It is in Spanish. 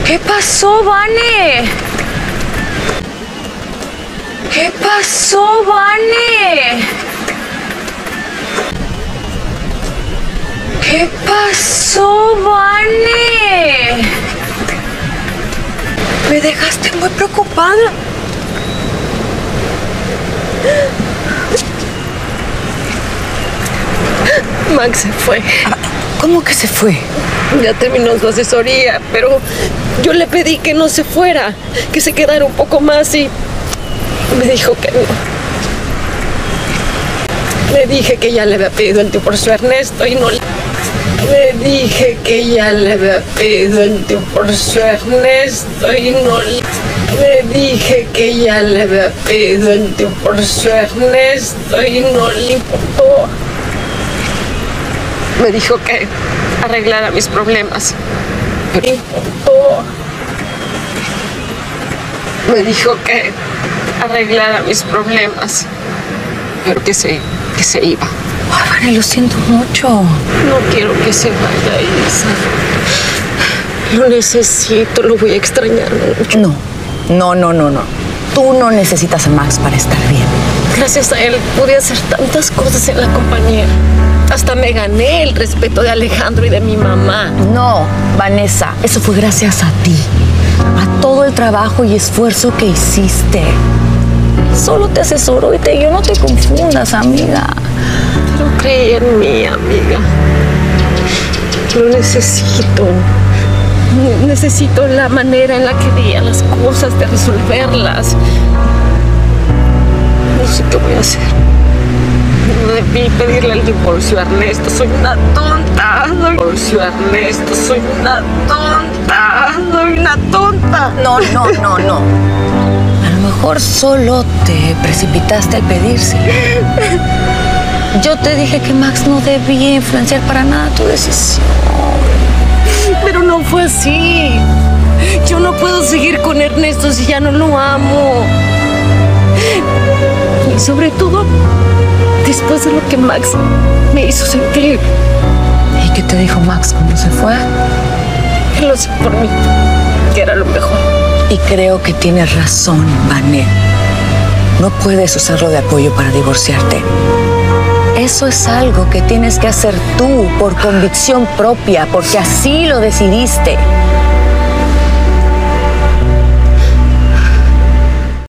¿Qué pasó, Vane? ¿Qué pasó, Vane? ¿Qué pasó, Vane? Me dejaste muy preocupada. Max se fue. ¿Cómo que se fue? Ya terminó su asesoría, pero yo le pedí que no se fuera, que se quedara un poco más y me dijo que no. Le dije que ya le había pedido el divorcio a Ernesto y no le... Le dije que ya le había pedido el divorcio a Ernesto y no le... Le dije que ya le había pedido el divorcio a Ernesto y no le importó. Me dijo que arreglara mis problemas. Pero importó. Me dijo que arreglara mis problemas. Pero que se iba. Ay, Vane, lo siento mucho. No quiero que se vaya, Isa. Lo necesito, lo voy a extrañar mucho. No. Tú no necesitas a Max para estar bien. Gracias a él pude hacer tantas cosas en la compañía. Hasta me gané el respeto de Alejandro y de mi mamá. No, Vanessa, eso fue gracias a ti. A todo el trabajo y esfuerzo que hiciste. Solo te asesoró y te guió, no te confundas, amiga. Pero creí en mí, amiga. Lo necesito. Necesito la manera en la que veía las cosas, de resolverlas. No sé qué voy a hacer. No debí pedirle el divorcio a Ernesto. Soy una tonta. Divorcio a Ernesto. Soy una tonta. Soy una tonta. No. A lo mejor solo te precipitaste al pedirse. Yo te dije que Max no debía influenciar para nada tu decisión. Pero no fue así. Yo no puedo seguir con Ernesto si ya no lo amo. Y sobre todo, después de lo que Max me hizo sentir. ¿Y qué te dijo Max cuando se fue? Él lo hizo por mí, que era lo mejor. Y creo que tienes razón, Vane. No puedes usarlo de apoyo para divorciarte. Eso es algo que tienes que hacer tú por convicción propia, porque así lo decidiste.